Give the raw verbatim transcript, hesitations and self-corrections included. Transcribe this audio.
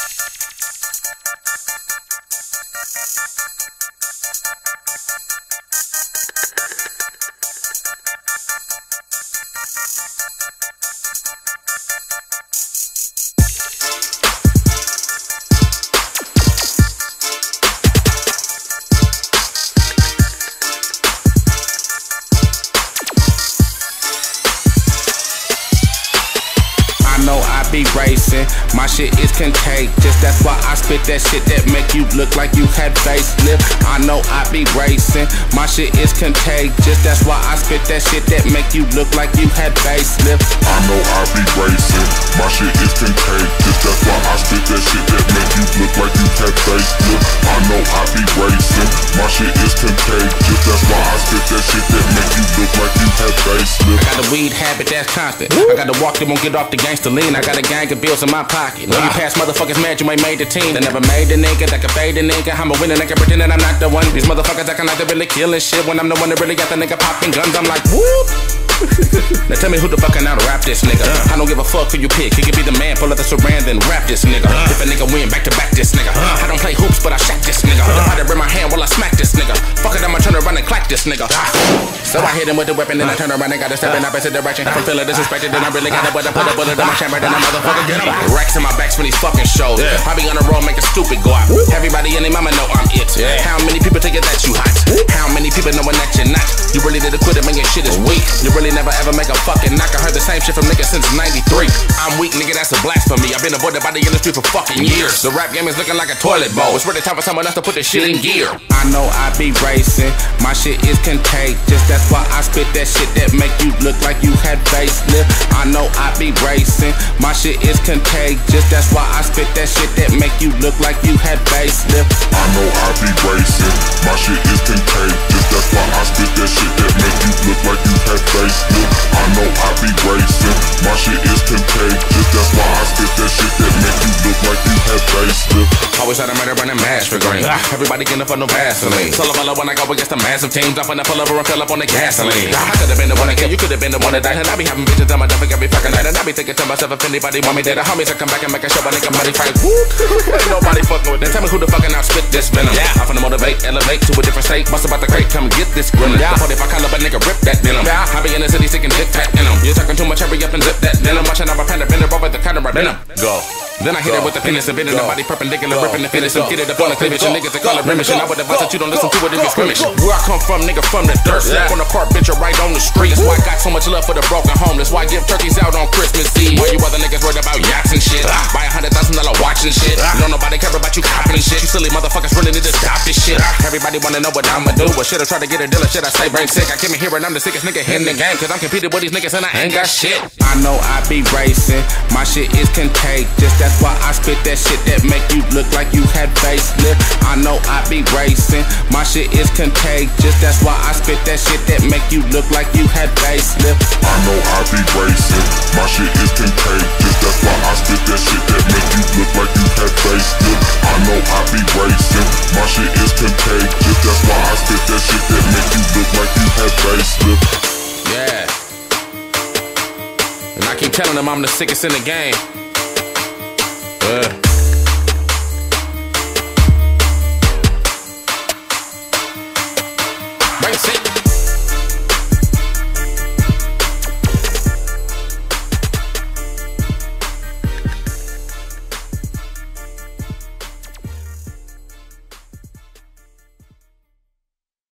Be racing, my shit is contagious. That's why I spit that shit that make you look like you had facelift. I know I be racing, my shit is contagious. That's why I spit that shit that make you look like you had facelift. I know I be racing, my shit is contagious. That's why I spit that shit that make you look like you had facelift. I know I be racing, my shit is contagious. That's why I spit that shit that make you look like you had facelift. I got a weed habit that's constant. I got to walk, they won't get off the gangster lean. I got a gang of bills in my pocket. When you pass motherfuckers mad, you ain't made the team. They never made the nigga that can fade the nigga. I'm a winner, they can pretend that I'm not the one. These motherfuckers acting like they really killing shit when I'm the one that really got the nigga popping guns. I'm like, whoop. Now tell me who the fuck can out rap this nigga. uh. I don't give a fuck who you pick. He could be the man, pull up the Saran, then rap this nigga. uh. If a nigga win back to back this nigga. uh. I don't play hoops, but I shack this nigga. uh. The fighter in my hand while I smack this nigga. Fuck it, I'ma turn around and clack this nigga. uh. So I hit him with the weapon, then I turn around and got to step in opposite direction. From feeling disrespected, then I really got to put a put a bullet in my chamber, then I motherfucker get him. Racks in my backs for these fucking shows. yeah. I be on the road making stupid go out. Everybody and their mama know I'm it. yeah. How many people tell you that you hot? How many people knowing that you're not? You really did a quit it, man, your shit is weak. You really never ever make a fucking knock. I heard the same shit from niggas since ninety-three. I'm weak, nigga, that's a blasphemy. I've been avoided by the industry for fucking years. The rap game is looking like a toilet bowl. It's really time for someone else to put this shit in gear. I know I be racing, my shit is contagious. That's why I spit that shit that make you look like you had facelift. I know I be racing, my shit is contagious. That's why I spit that shit that make you look like you had facelift. I know I be racing, my shit is contagious. That's why I spit that shit that make you look like you had facelift. I know I be racing, my shit is contagious. That's why I spit that shit that make you look like you had facelift. Always had a murder running mash for green. Everybody getting up on no Vaseline. Solo fellow when I go against the massive teams. I'm finna pull over and fill up on the gasoline. I could've been the one that killed, you could've been the one that died. And I be having bitches on my dump every fucking night. And I be thinking to myself, if anybody want me dead, the homies will come back and make a show, but nigga money fight. Ain't nobody fucking with that. Tell me who the fucking out spit this venom. Yeah. I'm finna motivate, elevate to a different state. Bust about the crate, come get this gremlin. Yeah. The forty-five caliber nigga rip that venom. Yeah. I be in the city sticking dick fat in them. You're talking too much, hurry up and zip that venom. Watching out my panda bender over the counter, I venom. Go. Then I hit it with the penis and bending the body perpendicular, ripping the finish and get it up on the cleavage. And niggas they call it remission. I would advise that you don't listen to it if you scrimmage. Where I come from, nigga, from the dirt. Slap on the park, bitch, or right on the street. That's why I got so much love for the broken homeless. Why I give turkeys out on Christmas Eve? Why you other niggas worried about yachts and shit? Buy a hundred thousand dollar watch and shit. Don't nobody care about you copping shit. You silly motherfuckers really need to stop this shit. Everybody wanna know what I'ma do, but shit, I try to get a deal. Shit, I say brain sick. I came in here and I'm the sickest nigga in the game, cause I'm competing with these niggas and I ain't got shit. I know I be racing, my shit is contagious. That's why I spit that shit that make you look like you had facelift. I know I be racing, my shit is contagious. That's why I spit that shit that make you look like you had facelift. I know I be racing, my shit is contagious. That's why I spit that shit that make you look like you had facelift. I know I be racing, my shit is contagious. That's why I spit that shit that make you look like you had facelift. Yeah. And I keep telling them I'm the sickest in the game. Uh.